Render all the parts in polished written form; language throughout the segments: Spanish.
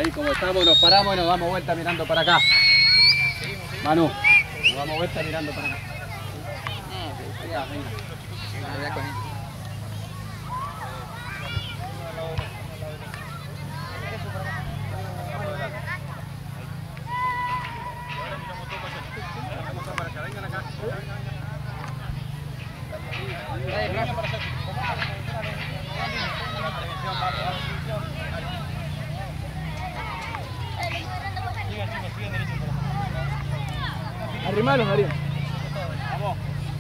Ahí como estamos, nos paramos y nos damos vuelta mirando para acá. Manu, nos damos vuelta mirando para acá. Ya, venga. Arrimalos, María. Vamos.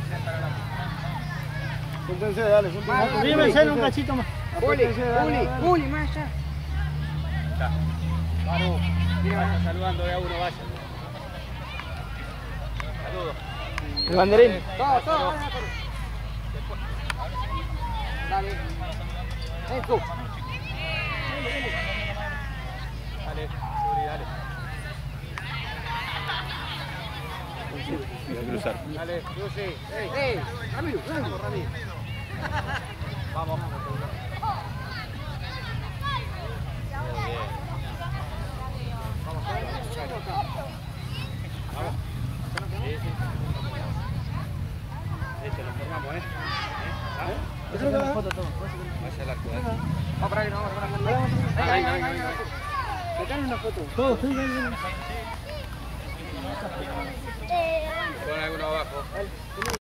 Júntense, dale, júntense. Rímense un cachito más. Juli, más allá. Manu, vaya saludando de a uno, vaya. Saludos. El banderín. Todo. Dale. Tú. Dale, Yuri, dale. Voy a cruzar. Dale, Lucy. Ramiro. Vamos. Vamos. Sí. Hecho, nos formamos, ¿Vamos? Vaya al arco, Vamos para ahí, no, vamos para Venga. Sacaron una foto. Todos, Pon alguno abajo.